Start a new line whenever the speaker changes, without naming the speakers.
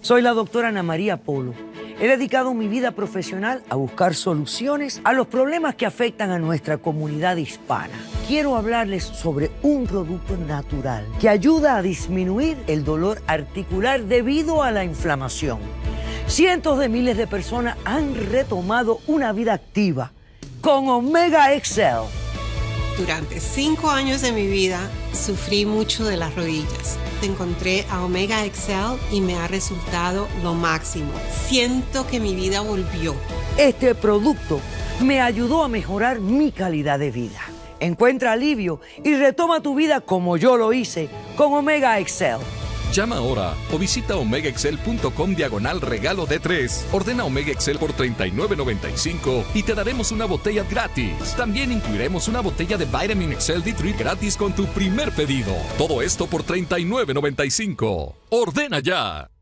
Soy la doctora Ana María Polo. He dedicado mi vida profesional a buscar soluciones a los problemas que afectan a nuestra comunidad hispana. Quiero hablarles sobre un producto natural que ayuda a disminuir el dolor articular debido a la inflamación. Cientos de miles de personas han retomado una vida activa con Omega Excel.
Durante 5 años de mi vida sufrí mucho de las rodillas. Encontré a Omega Excel y me ha resultado lo máximo. Siento que mi vida volvió.
Este producto me ayudó a mejorar mi calidad de vida. Encuentra alivio y retoma tu vida como yo lo hice con Omega Excel.
Llama ahora o visita omegaexcel.com/regalo de 3. Ordena Omega Excel por $39.95 y te daremos una botella gratis. También incluiremos una botella de Vitamin Excel D3 gratis con tu primer pedido. Todo esto por $39.95. ¡Ordena ya!